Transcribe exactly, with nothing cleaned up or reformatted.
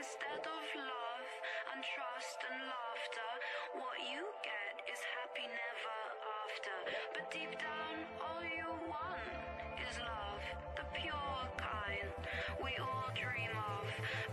Instead of love and trust and laughter, what you get is happy never after. But deep down, all you want is love, the pure kind we all dream of.